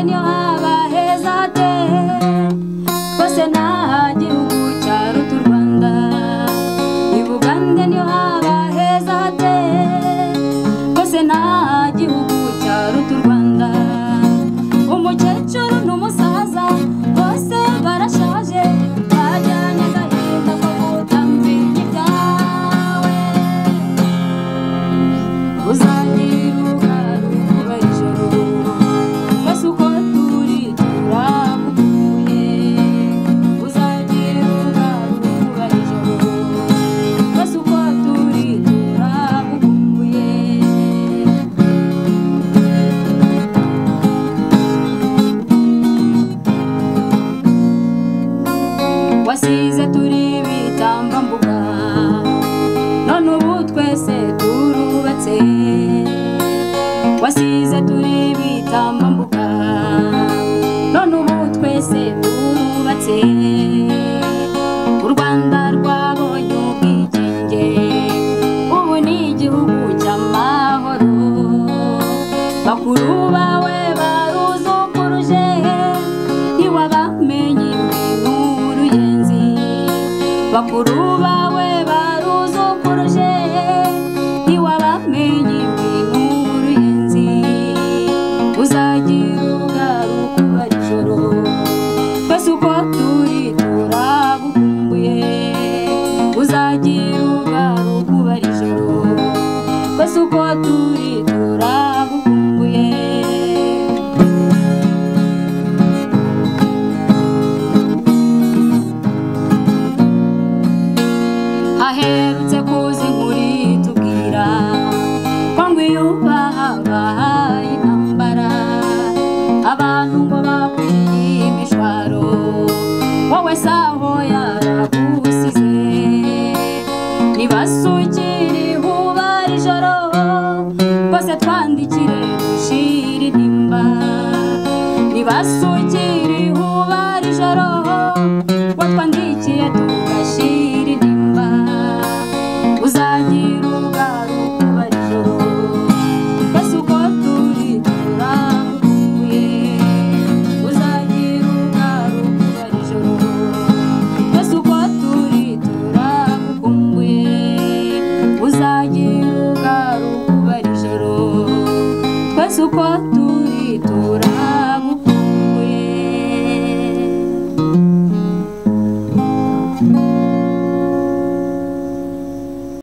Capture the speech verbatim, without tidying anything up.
niyo haba heza te rwose nta gihugu cyaruta u Rwanda i Bugande niyo haba heza te rwose nta gihugu cyaruta u Rwanda umukecuru n'umusaza bose barashaje bajyanye agahinda ko kutamenya ibyawe uzagira ugaruka ijoro twese uko turi turagukumbuye uzagira ugaruka ijoro twese uko turi turagukumbuye wasize turi bitambambuga none ubu twese turubatse wasize turi bitambambuga none ubu twese turubatse u Rwanda rwabonye ubwigenge ubu ni igihugu cy'amahoro bakuru bawe baruzukuruje ntiwabamenye bakuru bawe baruzukuruje ntiwabamenye ibintu uruyenzi uzagira ugaruka ubara ijoro twese uko turi turagukumbuye uzagira ugaruka ubara ijoro twese uko turi turagukumbuye aherutse kuza inkuru itubwira ko ngo iyo bahabaye intambara abantu ngo bakwiye imishwaro wowe saho yaragusize nibasukire ubara ijoro rwose twandikire dushire intimba nibasukire